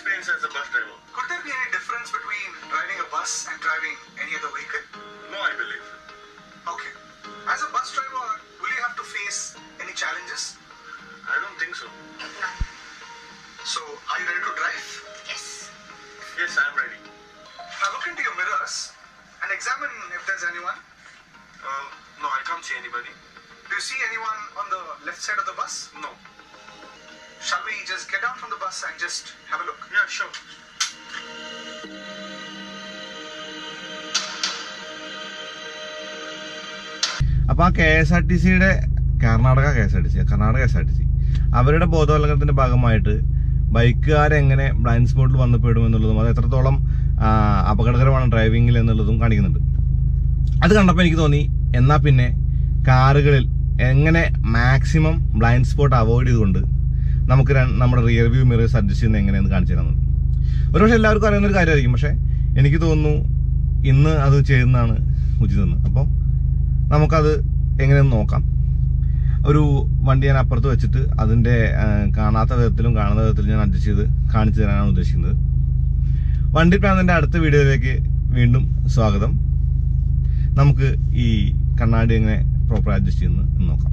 experience as a bus driver. Could there be any difference between driving a bus and driving any other vehicle? No, I believe. Okay. As a bus driver, will you have to face any challenges? I don't think so. No. So, are you ready to drive? Yes. Yes, I am ready. Now look into your mirrors and examine if there's anyone. No, I can't see anybody. Do you see anyone on the left side of the bus? No. Shall we just get down from the bus and just have a look? Yeah, sure. അപ്പോൾ ആ KSRTCയുടെ Karnataka KSRTC അവരുടെ ബോധവൽക്കരണത്തിൻ്റെ ഭാഗമായിട്ട് ബൈക്കുകാരെങ്ങനെ blind സ്പോട്ടിൽ വന്ന് പെടുമെന്നുള്ളതും അത് എത്രത്തോളം അപകടകരമാണ് ഡ്രൈവിങ്ങിൽ എന്നുള്ളതും കാണിക്കുന്നുണ്ട്. അത് കണ്ടപ്പോൾ എനിക്ക് തോന്നി എന്നാൽ പിന്നെ കാറുകളിൽ എങ്ങനെ മാക്സിമം ബ്ലൈൻഡ് സ്പോട്ട് അവോയ്ഡ് ചെയ്തുകൊണ്ട് നമുക്ക് നമ്മുടെ റിയർ വ്യൂ മിറേഴ്സ് അഡ്ജസ്റ്റ് ചെയ്യുന്നത് എങ്ങനെയെന്ന് കാണിച്ചു തരാമെന്ന്. ഒരുപക്ഷെ എല്ലാവർക്കും അറിയുന്നൊരു കാര്യമായിരിക്കും, പക്ഷേ എനിക്ക് തോന്നുന്നു ഇന്ന് അത് ചെയ്യുന്നതാണ് ഉചിതമെന്ന്. അപ്പം നമുക്കത് എങ്ങനെയെന്ന് നോക്കാം. ഒരു വണ്ടി ഞാൻ അപ്പുറത്ത് വെച്ചിട്ട് അതിൻ്റെ കാണാത്ത വിധത്തിലും കാണുന്ന വിധത്തിലും ഞാൻ അഡ്ജസ്റ്റ് ചെയ്ത് കാണിച്ചു തരാനാണ് ഉദ്ദേശിക്കുന്നത്. വണ്ടിപ്രാന്തൻ്റെ അടുത്ത വീഡിയോയിലേക്ക് വീണ്ടും സ്വാഗതം. നമുക്ക് ഈ കണ്ണാടി എങ്ങനെ പ്രോപ്പർ അഡ്ജസ്റ്റ് ചെയ്യുന്നത് നോക്കാം.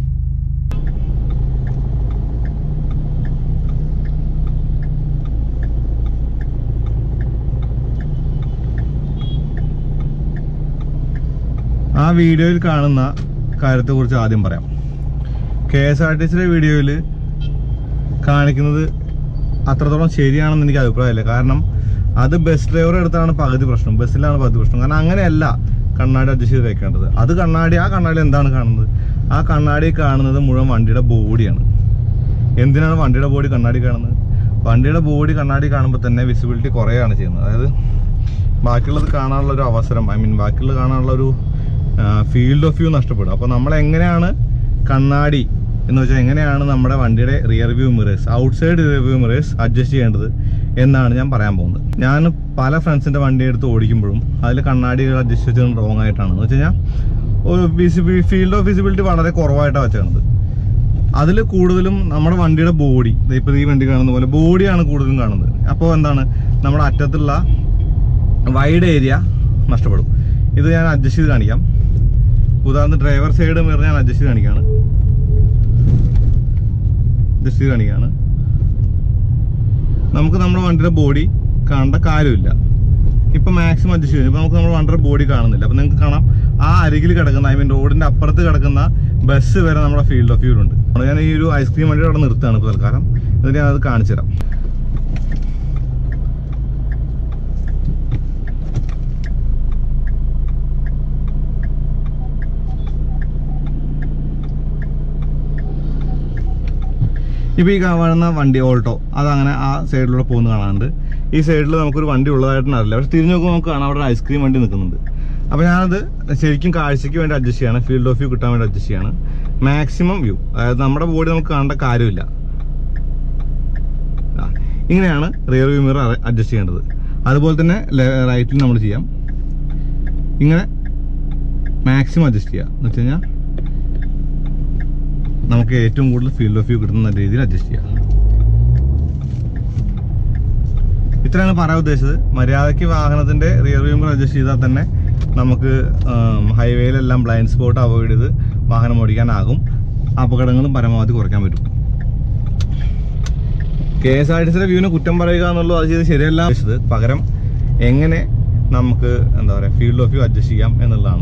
ആ വീഡിയോയിൽ കാണുന്ന കാര്യത്തെക്കുറിച്ച് ആദ്യം പറയാം. KSRTCയുടെ വീഡിയോയിൽ കാണിക്കുന്നത് അത്രത്തോളം ശരിയാണെന്ന് എനിക്ക് അഭിപ്രായമില്ല. കാരണം അത് ബസ് ഡ്രൈവർ എടുത്താണ് പകുതി പ്രശ്നം, ബസ്സിലാണ് പകുതി പ്രശ്നം. കാരണം അങ്ങനെയല്ല കണ്ണാടി അഡ്ജസ്റ്റ് ചെയ്ത് വെക്കേണ്ടത്. ആ കണ്ണാടി എന്താണ് കാണുന്നത്? ആ കണ്ണാടി കാണുന്നത് മുഴുവൻ വണ്ടിയുടെ ബോഡിയാണ്. എന്തിനാണ് വണ്ടിയുടെ ബോഡി കണ്ണാടി കാണുന്നത്? വണ്ടിയുടെ ബോഡി കണ്ണാടി കാണുമ്പോൾ തന്നെ വിസിബിലിറ്റി കുറയാണ് ചെയ്യുന്നത്. അതായത് ബാക്കിയുള്ളത് കാണാനുള്ളൊരു അവസരം, ബാക്കിയുള്ളത് കാണാനുള്ളൊരു ഫീൽഡ് ഓഫ് വ്യൂ നഷ്ടപ്പെടും. അപ്പോൾ നമ്മളെങ്ങനെയാണ് കണ്ണാടി എന്ന് വെച്ചാൽ എങ്ങനെയാണ് നമ്മുടെ വണ്ടിയുടെ rear view mirrors, outside rear view mirrors adjust ചെയ്യേണ്ടത് എന്നാണ് ഞാൻ പറയാൻ പോകുന്നത്. ഞാൻ പല ഫ്രണ്ട്സിൻ്റെ വണ്ടി എടുത്ത് ഓടിക്കുമ്പോഴും അതിൽ കണ്ണാടികൾ അഡ്ജസ്റ്റ് ചെയ്തത് റോങ് ആയിട്ടാണ്. എന്ന് വെച്ച് കഴിഞ്ഞാൽ ഒരു ഫീൽഡ് ഓഫ് വിസിബിലിറ്റി വളരെ കുറവായിട്ടാണ് വെച്ചേക്കുന്നത്. അതിൽ കൂടുതലും നമ്മുടെ വണ്ടിയുടെ ബോഡി, ഇപ്പോൾ ഈ വണ്ടി കാണുന്ന പോലെ ബോഡിയാണ് കൂടുതലും കാണുന്നത്. അപ്പോൾ എന്താണ്, നമ്മുടെ അറ്റത്തുള്ള വൈഡ് ഏരിയ നഷ്ടപ്പെടും. ഇത് ഞാൻ അഡ്ജസ്റ്റ് ചെയ്ത് കാണിക്കാം. ഉദാഹരണത്തിന് ഡ്രൈവർ സൈഡ് മിറർ ഞാൻ അഡ്ജസ്റ്റ് ചെയ്ത് കാണിക്കുകയാണ്. നമുക്ക് നമ്മുടെ വണ്ടിയുടെ ബോഡി കാണേണ്ട കാര്യമില്ല. ഇപ്പം മാക്സിമം അഡ്ജസ്റ്റ് ചെയ്തു. ഇപ്പം നമുക്ക് നമ്മുടെ വണ്ടിയുടെ ബോഡി കാണുന്നില്ല. അപ്പം നിങ്ങൾക്ക് കാണാം ആ അരികിൽ കിടക്കുന്ന റോഡിൻ്റെ അപ്പുറത്ത് കിടക്കുന്ന ബസ് വരെ നമ്മുടെ ഫീൽഡ് ഓഫ് വ്യൂലുണ്ട്. ഞാൻ ഈ ഒരു ഐസ്ക്രീം വണ്ടി അവിടെ നിർത്തുകയാണ് ഇപ്പോൾ തൽക്കാലം. എന്നിട്ട് ഞാനത് കാണിച്ചു തരാം. ഇപ്പോൾ ഈ കാണുന്ന വണ്ടി ഓൾട്ടോ അതങ്ങനെ ആ സൈഡിലൂടെ പോകുന്ന കാണാറുണ്ട്. ഈ സൈഡിൽ നമുക്കൊരു വണ്ടി ഉള്ളതായിട്ടാണ് അറിയില്ല. പക്ഷെ തിരിഞ്ഞു നോക്കുമ്പോൾ നമുക്ക് കാണാം അവിടെ ഒരു ഐസ്ക്രീം വണ്ടി നിൽക്കുന്നുണ്ട്. അപ്പോൾ ഞാനത് ശരിക്കും കാഴ്ചയ്ക്ക് വേണ്ടി അഡ്ജസ്റ്റ് ചെയ്യാണ്, ഫീൽഡ് ഓഫ് വ്യൂ കിട്ടാൻ വേണ്ടി അഡ്ജസ്റ്റ് ചെയ്യാണ്. മാക്സിമം വ്യൂ, അതായത് നമ്മുടെ ബോഡി നമുക്ക് കാണേണ്ട കാര്യമില്ല. ഇങ്ങനെയാണ് റിയർ വ്യൂ മിറർ അഡ്ജസ്റ്റ് ചെയ്യേണ്ടത്. അതുപോലെ തന്നെ റൈറ്റിൽ നമ്മൾ ചെയ്യാം. ഇങ്ങനെ മാക്സിമം അഡ്ജസ്റ്റ് ചെയ്യുക എന്ന് വെച്ച് കഴിഞ്ഞാൽ നമുക്ക് ഏറ്റവും കൂടുതൽ ഫീൽഡ് ഓഫ് വ്യൂ കിട്ടുന്ന രീതിയിൽ അഡ്ജസ്റ്റ് ചെയ്യാം. ഇത്രയാണ് പറയാൻ ഉദ്ദേശിച്ചത്. മര്യാദയ്ക്ക് വാഹനത്തിൻ്റെ റിയർ വ്യൂ മിറർ അഡ്ജസ്റ്റ് ചെയ്താൽ തന്നെ നമുക്ക് ഹൈവേയിലെല്ലാം ബ്ലൈൻഡ് സ്പോട്ട് അവോയ്ഡ് ചെയ്ത് വാഹനം ഓടിക്കാനാകും. അപകടങ്ങളും പരമാവധി കുറയ്ക്കാൻ പറ്റും. KSRTCയുടെ വ്യൂവിനെ കുറ്റം പറയുക എന്നുള്ളത് അത് ചെയ്ത് ശരിയല്ല. പകരം എങ്ങനെ നമുക്ക് എന്താ പറയുക ഫീൽഡ് ഓഫ് വ്യൂ അഡ്ജസ്റ്റ് ചെയ്യാം എന്നുള്ളതാണ്.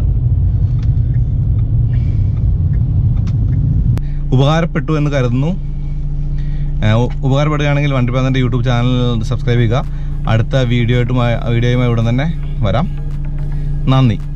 ഉപകാരപ്പെട്ടു എന്ന് കരുതുന്നു. ഉപകാരപ്പെടുകയാണെങ്കിൽ വണ്ടിപ്രാന്തൻ്റെ യൂട്യൂബ് ചാനൽ സബ്സ്ക്രൈബ് ചെയ്യുക. അടുത്ത വീഡിയോയുമായി ഉടൻ തന്നെ വരാം. നന്ദി.